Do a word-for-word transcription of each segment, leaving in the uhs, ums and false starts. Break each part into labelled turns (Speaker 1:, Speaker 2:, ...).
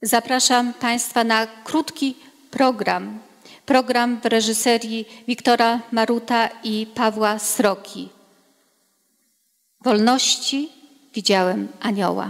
Speaker 1: Zapraszam Państwa na krótki program. Program w reżyserii Wiktora Maruta i Pawła Sroki. Wolności widziałem anioła.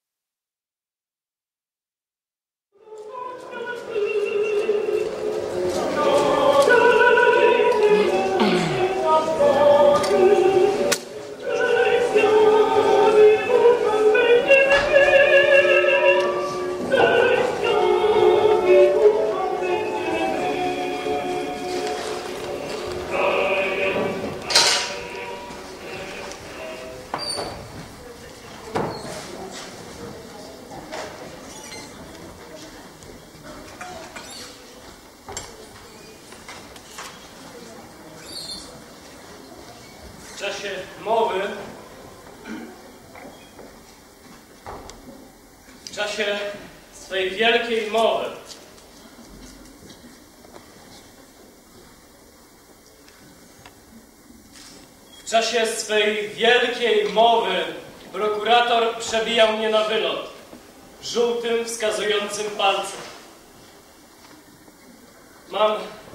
Speaker 2: W czasie mowy, w czasie swej wielkiej mowy, w czasie swej wielkiej mowy prokurator przebijał mnie na wylot żółtym, wskazującym palcem. Mam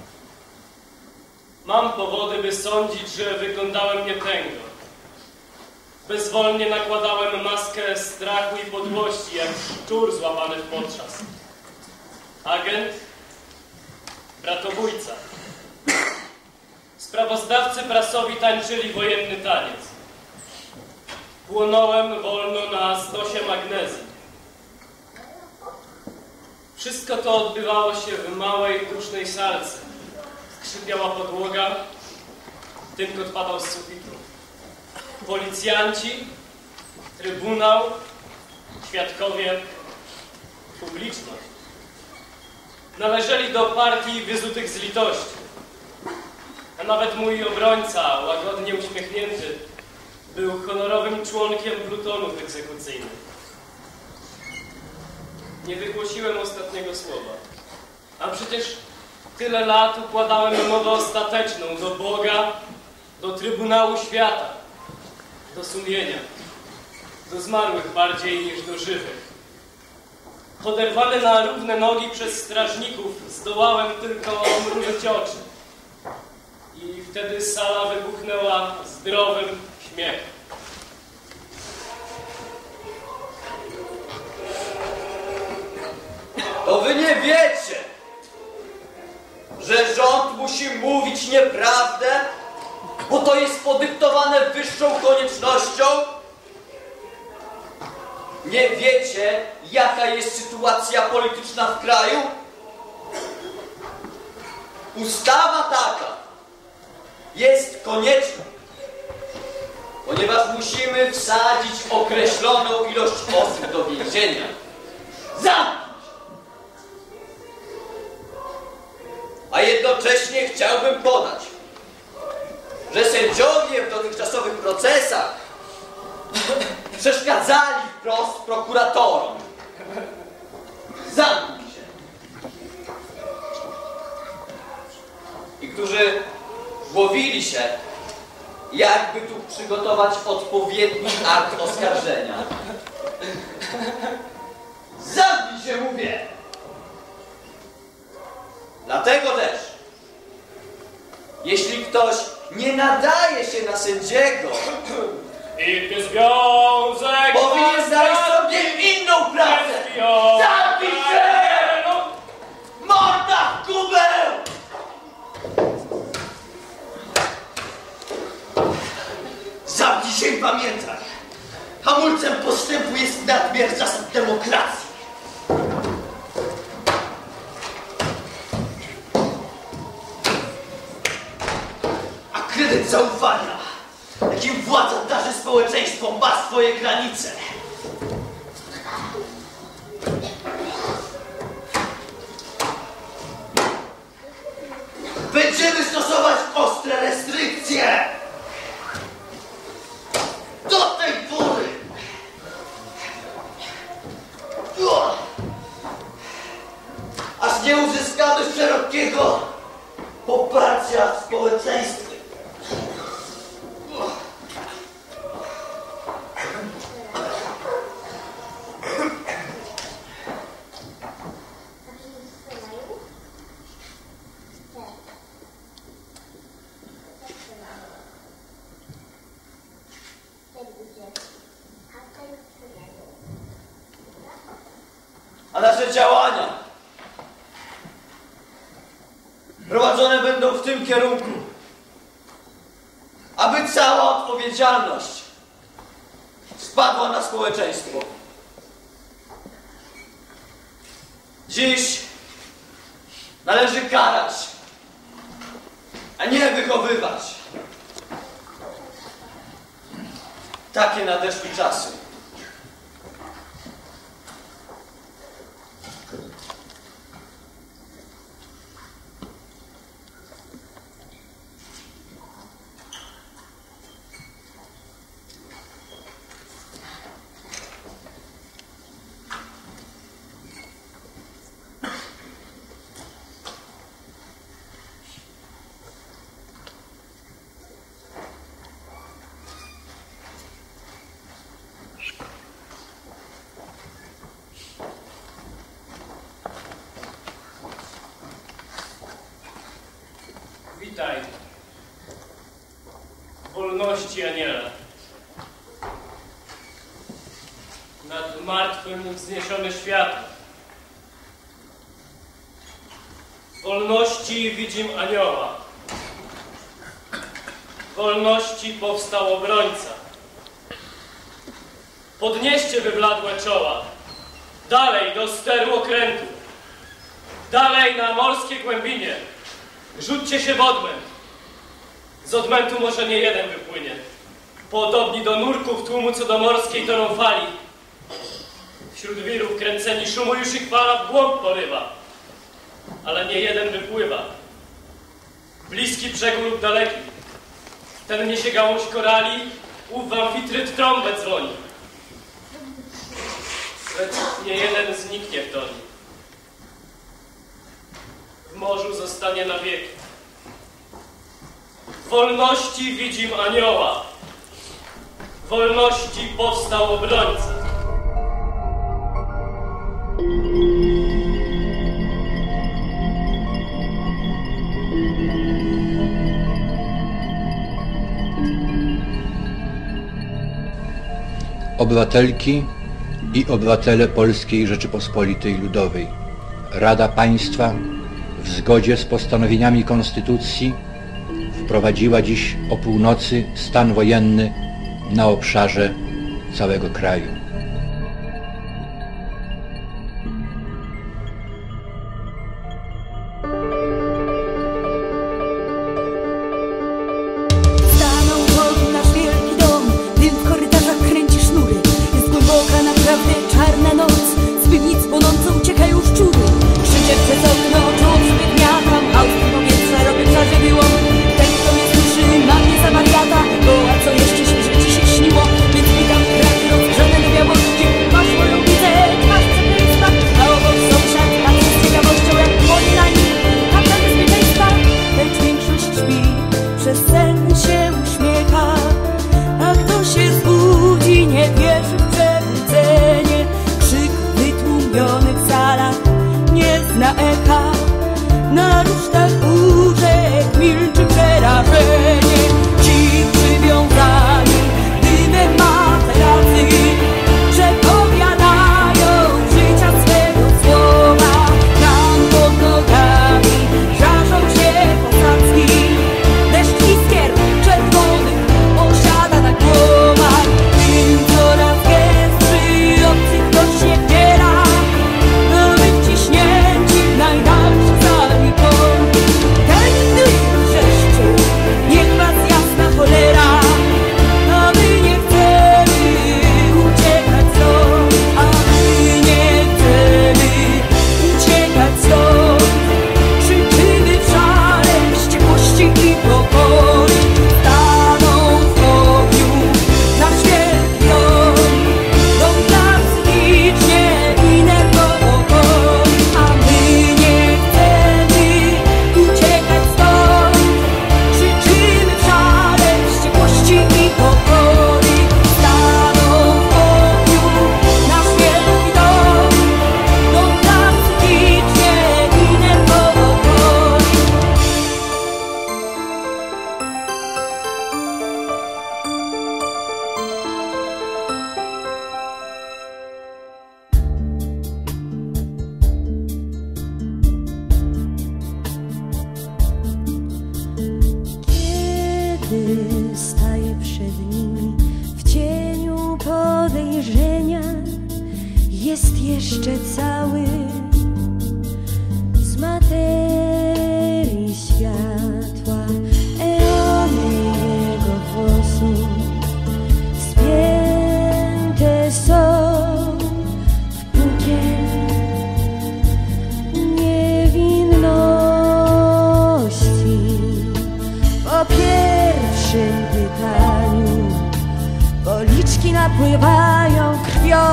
Speaker 2: Mam powody, by sądzić, że wyglądałem nietęgo. Bezwolnie nakładałem maskę strachu i podłości, jak szczur złapany w potrzask. Agent, bratobójca. Sprawozdawcy prasowi tańczyli wojenny taniec. Płonąłem wolno na stosie magnezji. Wszystko to odbywało się w małej, dusznej salce. Skrzypiała podłoga, tynk odpadał z sufitu. Policjanci, trybunał, świadkowie, publiczność. Należeli do partii wyzutych z litości. A nawet mój obrońca, łagodnie uśmiechnięty, był honorowym członkiem plutonów egzekucyjnych. Nie wygłosiłem ostatniego słowa. A przecież tyle lat układałem mowę ostateczną do Boga, do Trybunału Świata, do sumienia, do zmarłych bardziej niż do żywych. Oderwany na równe nogi przez strażników zdołałem tylko mrużyć oczy. I wtedy sala wybuchnęła zdrowym śmiechem.
Speaker 3: To wy nie wiecie, że rząd musi mówić nieprawdę, bo to jest podyktowane wyższą koniecznością? Nie wiecie, jaka jest sytuacja polityczna w kraju? Ustawa taka jest konieczna, ponieważ musimy wsadzić określoną ilość osób do więzienia. Zamknij! A jednocześnie chciałbym podać, że sędziowie w dotychczasowych procesach przeszkadzali wprost prokuratorom. Zamknij się. I którzy głowili się, jakby tu przygotować odpowiedni akt oskarżenia. Zamknij się, mówię! Dlatego też, jeśli ktoś nie nadaje się na sędziego,
Speaker 2: I związek
Speaker 3: powinien znaleźć sobie inną pracę! Zamknij się! Morda w kubeł! Zamknij się i pamiętaj, hamulcem postępu jest nadmiar zasad demokracji. Kredyt zaufania, jakim władza darzy społeczeństwom, ma swoje granice. Będziemy stosować ostre restrykcje. Do tej pory. Aż nie uzyskamy szerokiego poparcia w społeczeństwie. a nasze działania prowadzone będą w tym kierunku, aby cała odpowiedzialność spadła na społeczeństwo. Dziś należy karać, a nie wychowywać. Takie nadeszły czasy.
Speaker 2: Witaj, wolności aniele. Nad martwym wzniesiony światło. Wolności widzim anioła. Wolności powstał obrońca. Podnieście wybladłe czoła. Dalej do steru okrętu. Dalej na morskie głębinie. Rzućcie się w odmęt. Z odmętu może nie jeden wypłynie. Podobni do nurków tłumu, co do morskiej toną fali. Wśród wirów kręceni szumu już ich fala w głąb porywa. Ale nie jeden wypływa. Bliski brzegu lub daleki. Ten niesie gałąź korali, ów w amfitryt trąbę dzwoni. Lecz nie jeden zniknie w toni. W morzu zostanie na wieki. W wolności widzim anioła. W wolności powstał obrońca.
Speaker 4: Obywatelki i obywatele Polskiej Rzeczypospolitej Ludowej. Rada Państwa w zgodzie z postanowieniami Konstytucji wprowadziła dziś o północy stan wojenny na obszarze całego kraju.
Speaker 5: Stanął pod nasz wielki dom, dym w korytarzach kręci sznury. Jest głęboka, naprawdę czarna noc, z piwnic płonącą uciekają szczury. Krzycie przez okno, czoło przygniatam, a w powietrza robię czarze wyłom. Ten, kto mnie słyszy, ma mnie za wariata, bo a co jeszcze się, że ci się śniło? Więc witam kraki rozgrzane do białości. Masz moją widzę, twarz przekleństwa, a obok sąsiad patrzy z ciekawością, jak płonie na nim karta bezpieczeństwa. Lecz większość śpi, przez sen się uśmiecha, a kto się zbudzi, nie wierzy w przebudzenie. Krzyk wytłumiony w salach nie zna echa, na rusztach łóżek milczy przerażenie. Ci przywiązani dymem materacy przepowiadają życia swego słowa. Tam pod nogami żarzą się posadzki, deszcz iskier czerwonych osiada na głowach. Tym coraz gęstszy obcych rośnie wdziera, no wyciśnięci w najdalszy zanikąd. Ten dym wrzeszczy, niech jest jeszcze cały z materii światła, eony jego włosów spięte są w bukiet niewinności. Po pierwszym pytaniu policzki napływają krwią,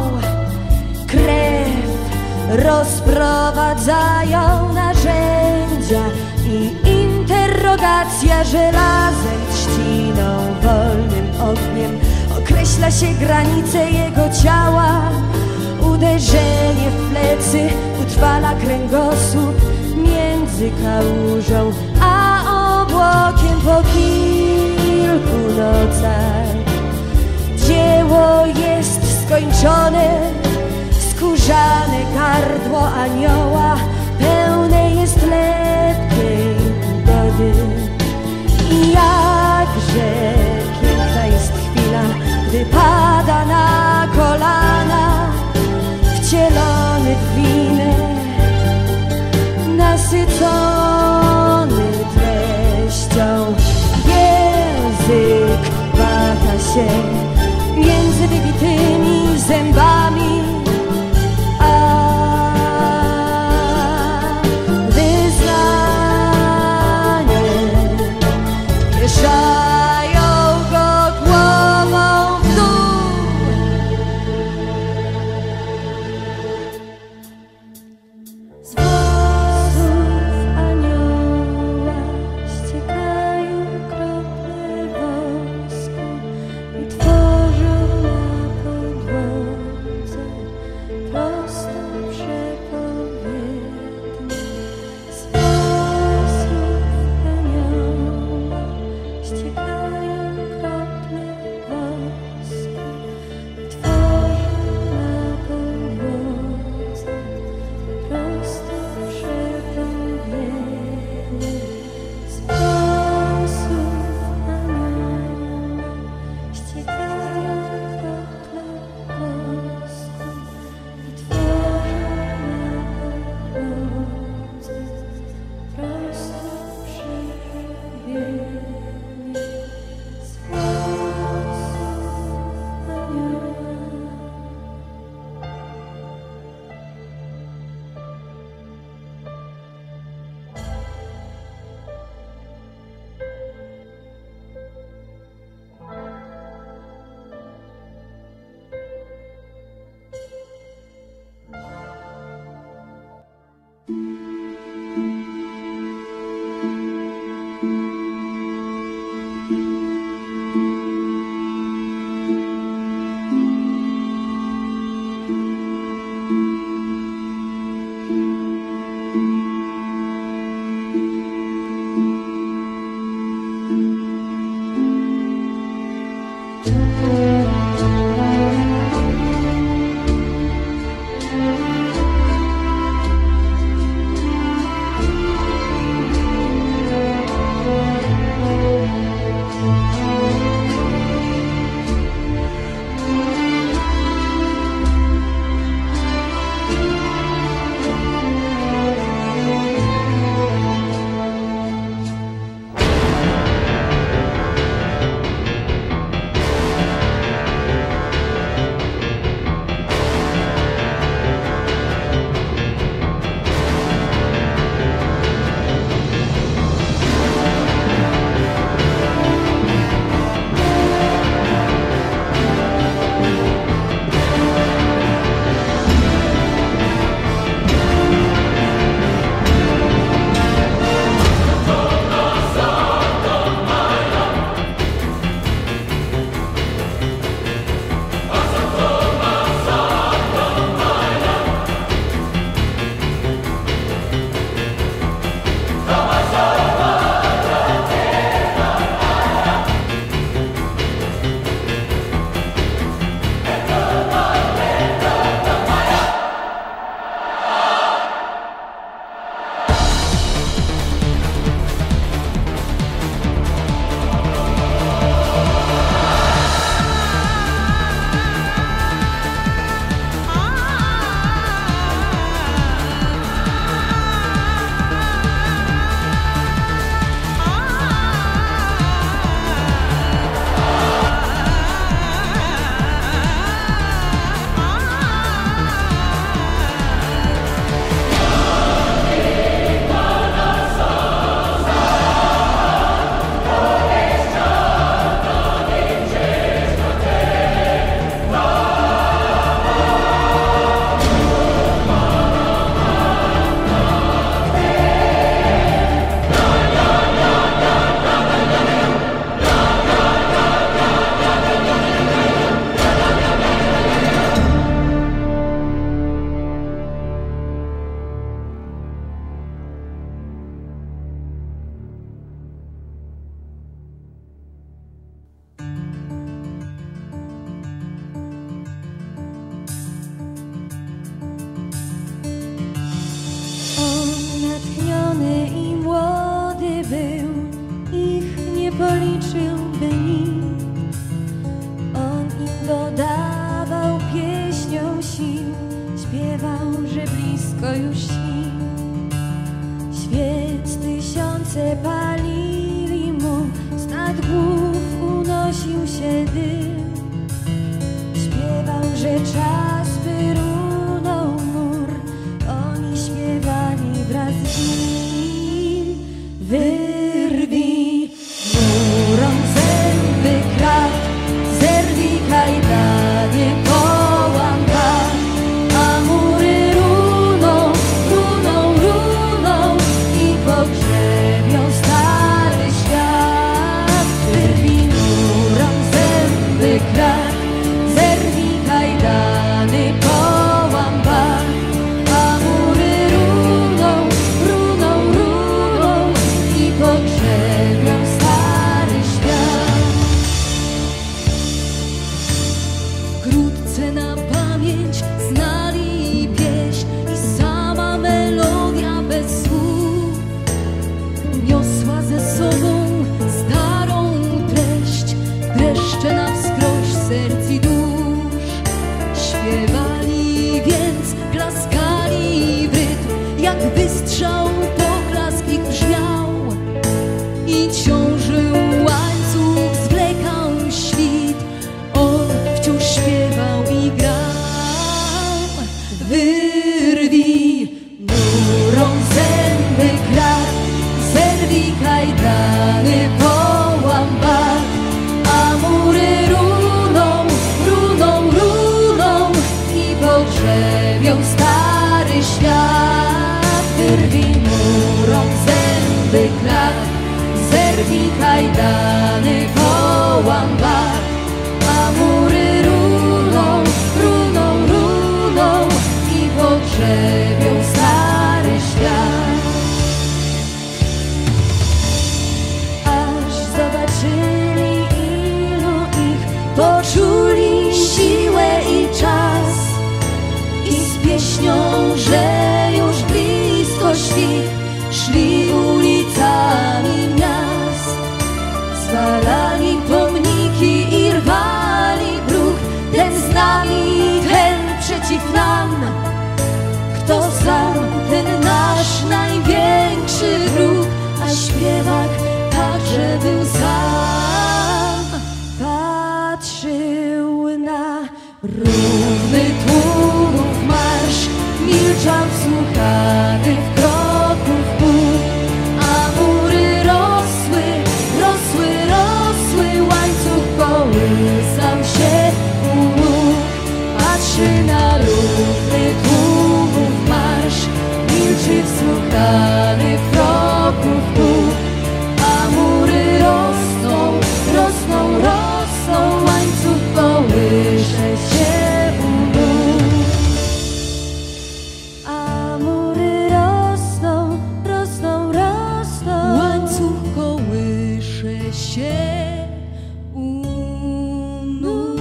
Speaker 5: krew rozprowadzają narzędzia i interrogacja żelazem, trzciną, wolnym ogniem określa się granice jego ciała. Uderzenie w plecy utrwala kręgosłup między kałużą a obłokiem. Po kilku nocach dzieło jest skończone, skórzane gardło anioła pełne jest lepkiej ugody. I jakże piękna jest chwila, gdy pada na kolana, wcielony w winę, nasycony treścią. Język waha się między wybitymi zębami, a wyznanie wieszają go głową w dół. Z włosów anioła ściekają krople wosku i tworzą śpiewał, że blisko już śni. Świec tysiące palili mu, z nad głów unosił się dym. Śpiewał, że czas by runął mur, oni śpiewali wraz z nim. Wyrwij murom zęby krat, zerwij kajdany, połam bat, a mury runą, runą, runą i pogrzebią stary świat. Wyrwij murom zęby krat, zerwij kajdany, połam bat, a mury runą, runą, runą i pogrzebią stary świat. Wkrótce na pamięć znali pieśń i sama melodia bez słów niosła ze sobą starą treść, dreszcze na wskroś serc i dusz. Śpiewali więc, klaskali w rytm, jak wystrzał poklask ich brzmiał i ciążył łańcuch, zwlekał świt, on wciąż śpiewał i grał. Wyrwij murom zęby krat, zerwij kajdany, połam bat, a mury runą, runą, runą i pogrzebią stary świat. Wyrwij murom zęby krat, zerwij kajdany, połam bat, a mury runą, runą, runą i pogrzebią stary świat. Aż zobaczyli, ilu ich, poczuli siłę i czas i z pieśnią, że już blisko świt, szli ulicami miast. Zwalali pomniki i rwali bruk, ten z nami, ten przeciw nam. Kto sam, ten nasz największy wróg, a śpiewak także był sam. Patrzył na równy tłumów marsz, milczał wsłuchany w kroków pół, a mury rosły, rosły, rosły, łańcuch kołysał się u nóg. Patrzy na równy tłumów marsz, milczy wsłuchany w kroków pół, a mury rosną, rosną, rosną, łańcuch kołysze się u nóg. A mury rosną, rosną, rosną, łańcuch kołysze się u nóg.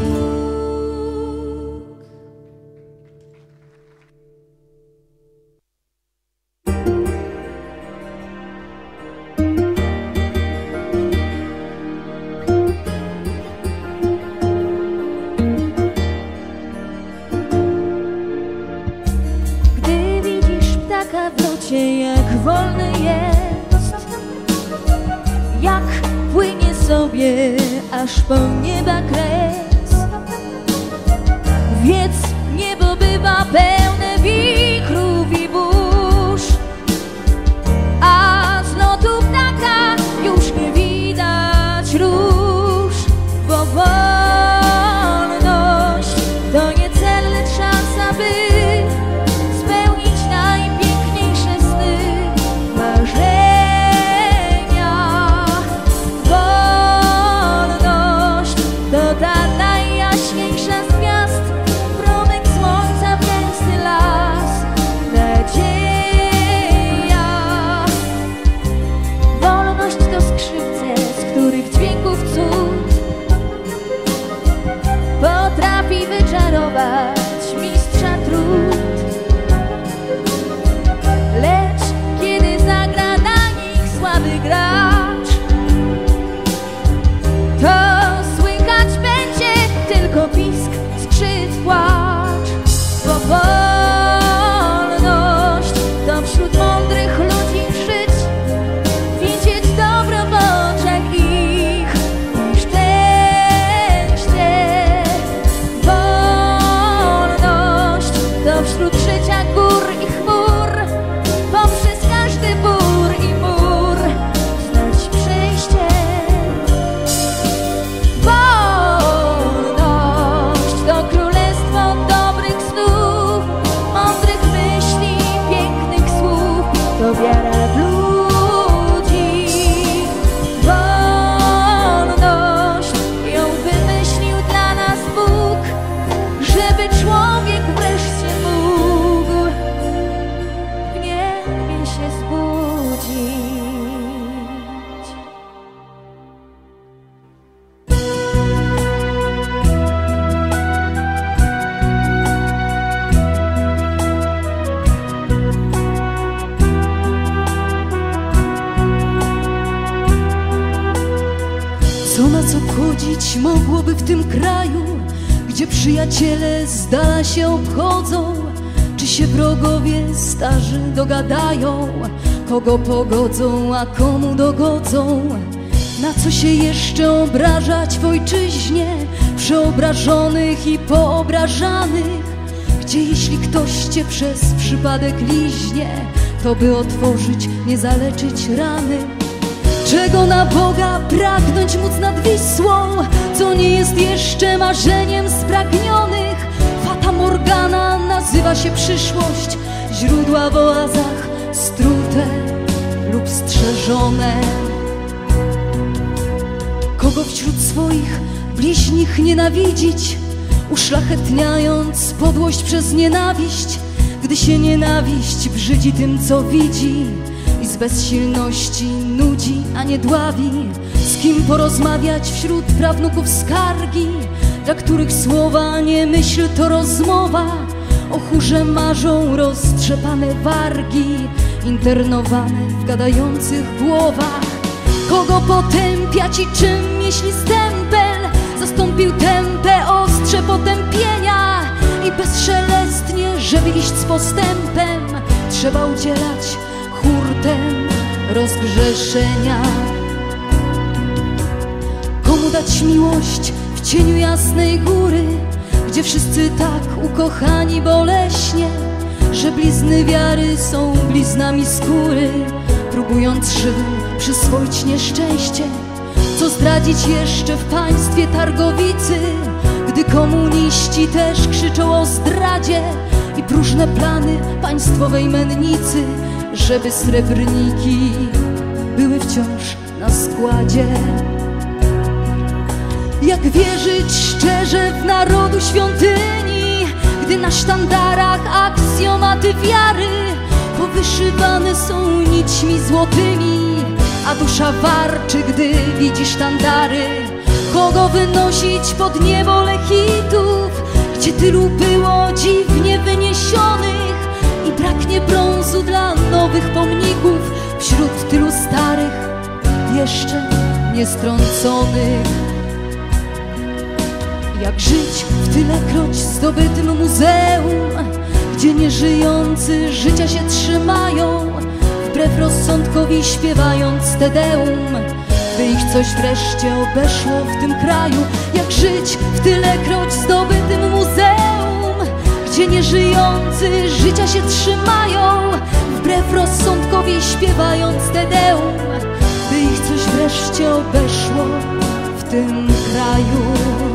Speaker 5: Gdy widzisz ptaka w locie, jak wolny jest, jak płynie sobie aż po nieba kres, wiedz, niebo bywa pełne wichurów i burz, a z lotu ptaka już nie widać róż, bo wolność to niecelny czas, aby spełnić najpiękniejsze sny, marzenia. Wolność to ta najjaśniejsza z gwiazd, promyk słońca w gęsty las. życia gór i chmur, poprzez każdy bór i mur znaleźć przejście. Wolność to królestwo dobrych snów, mądrych myśli, pięknych słów, to wiara w ludzi. Wolność ją wymyślił dla nas Bóg, żeby człowiek wreszcie mógł w niebie się zbudzić.
Speaker 6: Co nas obchodzić mogłoby w tym kraju, gdzie przyjaciele z dala się obchodzą? Czy się wrogowie starzy dogadają, kogo pogodzą, a komu dogodzą? Na co się jeszcze obrażać w ojczyźnie, przeobrażonych i poobrażanych? Gdzie jeśli ktoś cię przez przypadek liźnie, to by otworzyć, nie zaleczyć rany? Czego na Boga pragnąć móc nad Wisłą, co nie jest jeszcze marzeniem spragnionych? Fata Morgana nazywa się przyszłość, źródła w oazach strute lub strzeżone. Kogo wśród swoich bliźnich nienawidzić, uszlachetniając podłość przez nienawiść, gdy się nienawiść brzydzi tym, co widzi i z bezsilności nudzi, a nie dławi? Z kim porozmawiać wśród prawnuków skargi, dla których słowa nie myśl to rozmowa? O chórze marzą roztrzepane wargi, internowane w gadających głowach. Kogo potępiać i czym, jeśli stempel zastąpił tempę ostrze potępienia? I bezszelestnie, żeby iść z postępem, trzeba udzielać hurtem rozgrzeszenia. Komu dać miłość w cieniu jasnej góry, gdzie wszyscy tak ukochani boleśnie, że blizny wiary są bliznami skóry, próbując szybem przyswoić nieszczęście? Co zdradzić jeszcze w państwie targowicy, gdy komuniści też krzyczą o zdradzie i próżne plany państwowej mennicy, żeby srebrniki były wciąż na składzie? Jak wierzyć szczerze w narodu świątyni, gdy na sztandarach aksjomaty wiary powyszywane są nićmi złotymi, a dusza warczy, gdy widzi sztandary? Kogo wynosić pod niebo lechitów, gdzie tylu było dziwnie wyniesionych i braknie brązu dla nowych pomników wśród tylu starych, jeszcze niestrąconych? Jak żyć w tylekroć zdobytym muzeum, gdzie nieżyjący życia się trzymają, wbrew rozsądkowi śpiewając Te Deum, by ich coś wreszcie obeszło w tym kraju? Jak żyć w tylekroć zdobytym muzeum, gdzie nieżyjący życia się trzymają, wbrew rozsądkowi śpiewając Te Deum, by ich coś wreszcie obeszło w tym kraju?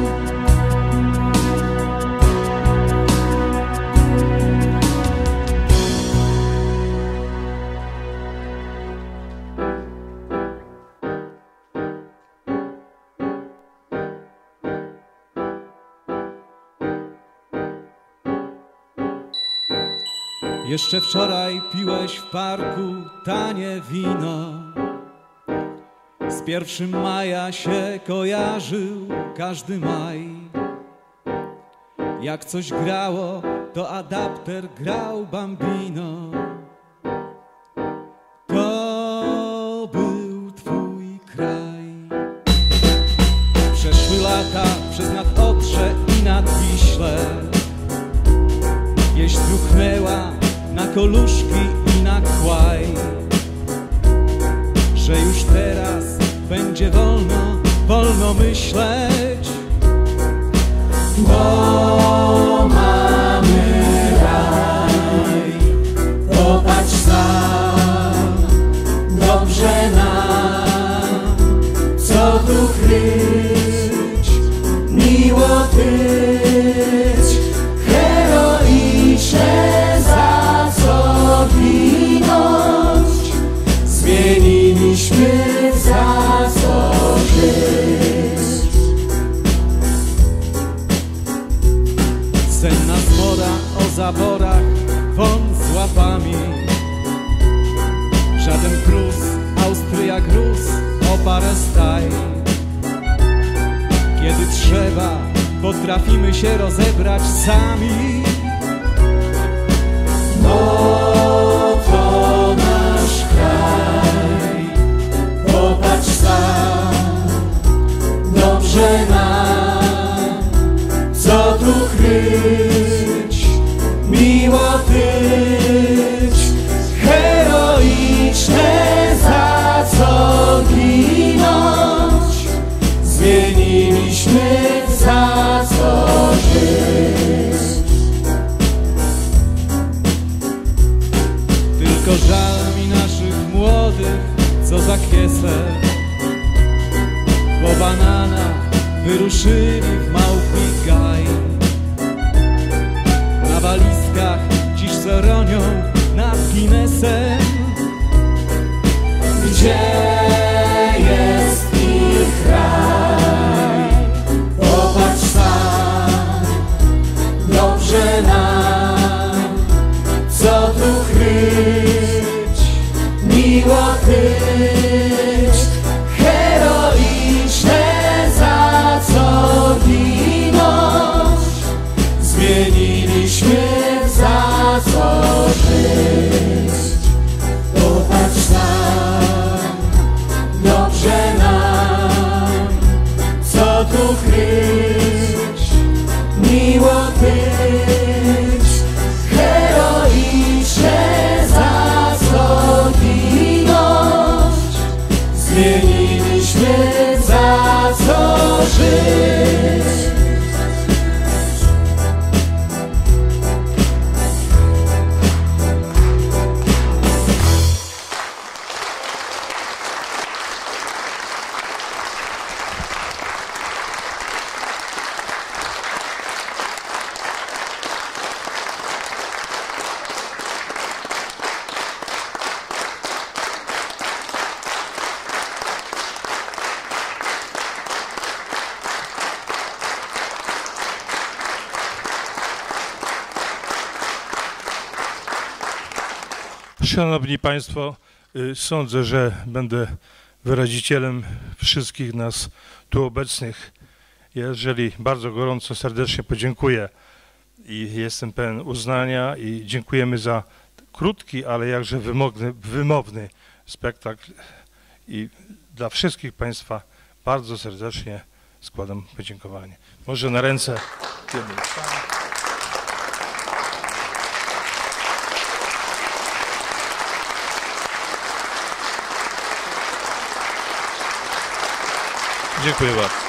Speaker 7: Jeszcze wczoraj piłeś w parku tanie wino, z pierwszym maja się kojarzył każdy maj. Jak coś grało, to adapter grał Bambino. To był twój kraj. Przeszły lata przez nad Odrze i nad Wiśle. Wieś truchnęła na koluszki i na kłaj, że już teraz będzie wolno, wolno myśleć. Bo mamy raj. won z łapami. Żaden Prus, Austriak, Rus o parę staj. Kiedy trzeba, potrafimy się rozebrać sami. No to nasz kraj, popatrz sam, dobrze nam, co tu kryć, miło być, heroiczne, za co ginąć, zmieniliśmy, za co żyć. Tylko żal mi naszych młodych, co za kiesę po banana wyruszyli w małpi gaj. Na walizkach dziś zoronią nad Guinnessem. Gdzie jest ich kraj? Popatrz sam, dobrze nam, co tu kryć, miło być, heroiczne, za co ginąć, zmieniliśmy, za co żyć. Popatrz sam, dobrze nam, co tu kryć, miło być, heroiczne, za co ginąć, zmieniliśmy, za co żyć.
Speaker 8: Szanowni Państwo, sądzę, że będę wyrazicielem wszystkich nas tu obecnych. Jeżeli bardzo gorąco, serdecznie podziękuję i jestem pełen uznania i dziękujemy za krótki, ale jakże wymowny, wymowny spektakl i dla wszystkich Państwa bardzo serdecznie składam podziękowanie. Może na ręce jednej. Dziękuję bardzo.